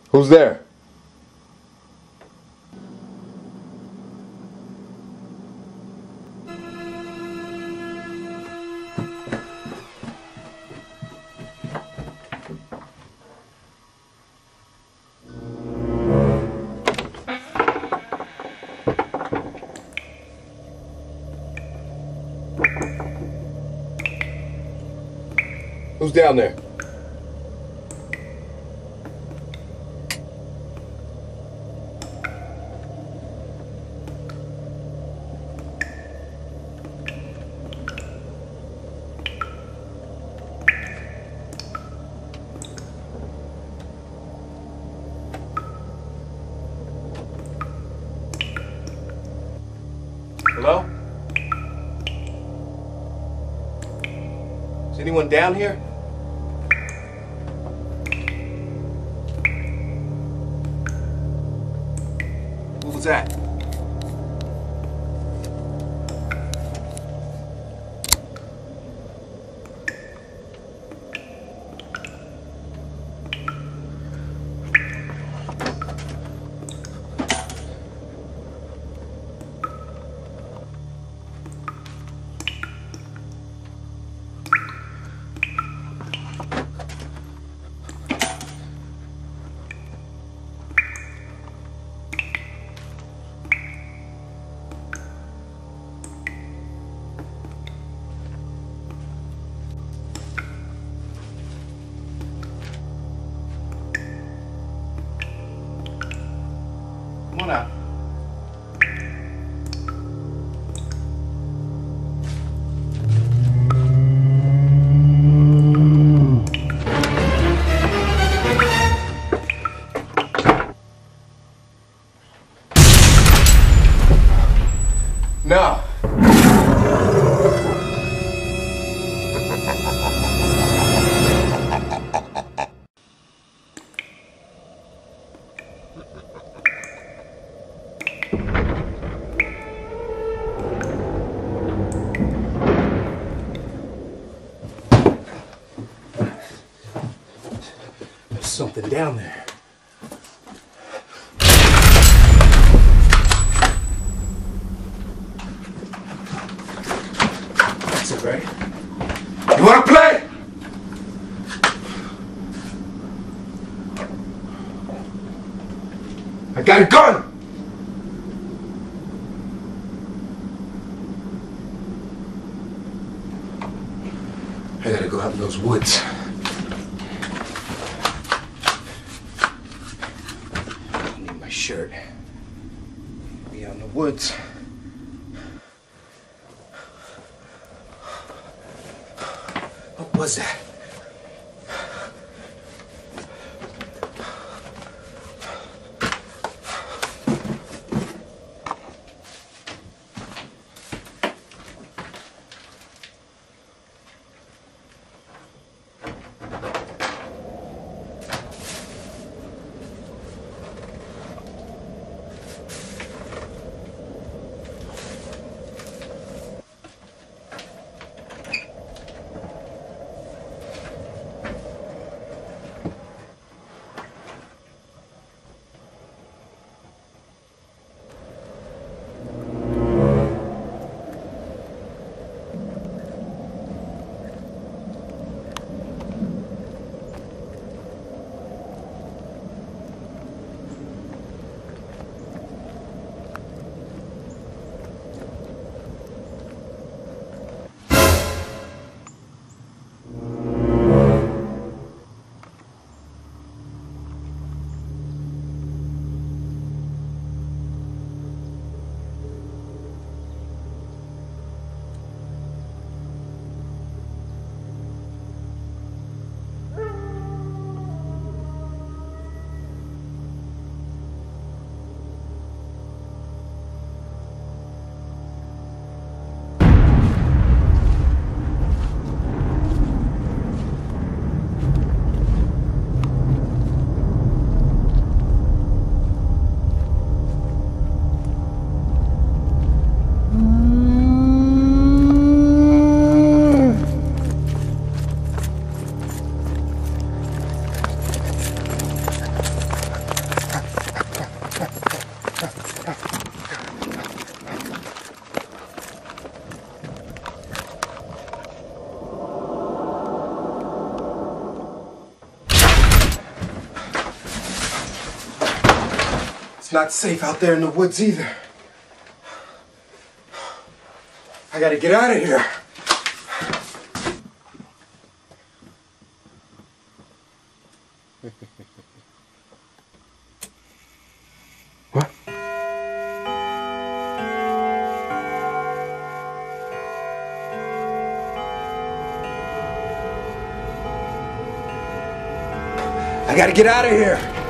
Who's there? Who's down there? Hello? Is anyone down here? What was that? Come on out. No. There's something down there. That's it, right? You wanna play? I got a gun! I gotta go out in those woods. I need my shirt. Be out in the woods. What was that? It's not safe out there in the woods either. I gotta get out of here. What? I gotta get out of here.